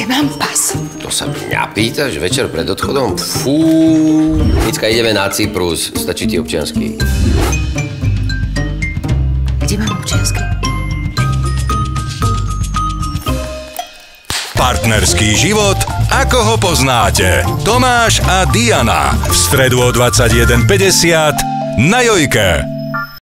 Nemám pas. To sa mňa pýtaš večer pred odchodom? Fú. Micka, ideme na Cyprus. Stačí ti občiansky. Kde mám občiansky? Partnerský život, ako ho poznáte. Tomáš a Diana. V stredu o 21:50 na Jojke.